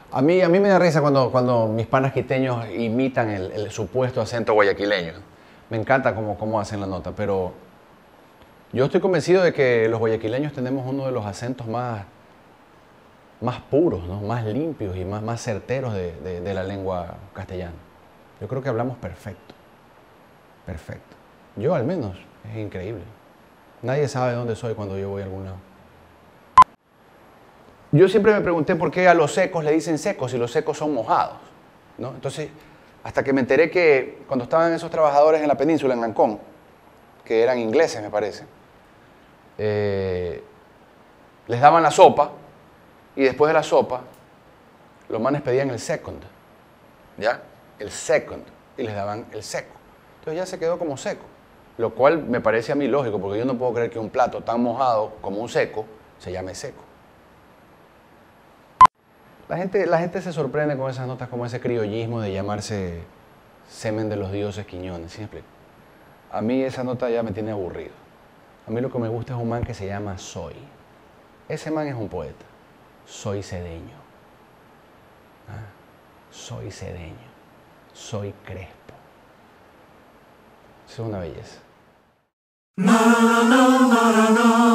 A mí me da risa cuando mis panas quiteños imitan el supuesto acento guayaquileño. Me encanta cómo hacen la nota, pero yo estoy convencido de que los guayaquileños tenemos uno de los acentos más puros, ¿no? Más limpios y más certeros de la lengua castellana. Yo creo que hablamos perfecto, perfecto. Yo al menos, es increíble. Nadie sabe dónde soy cuando yo voy a algún lado. Yo siempre me pregunté por qué a los secos le dicen secos y los secos son mojados, ¿no? Entonces, hasta que me enteré que cuando estaban esos trabajadores en la península, en Ancón, que eran ingleses, me parece, les daban la sopa y después de la sopa, los manes pedían el second, ¿ya? El second, y les daban el seco. Entonces ya se quedó como seco, lo cual me parece a mí lógico, porque yo no puedo creer que un plato tan mojado como un seco se llame seco. La gente se sorprende con esas notas como ese criollismo de llamarse semen de los dioses Quiñones, ¿sí me explico? A mí esa nota ya me tiene aburrido. A mí lo que me gusta es un man que se llama Soy. Ese man es un poeta. Soy cedeño. ¿Ah? Soy cedeño. Soy crespo. Eso es una belleza.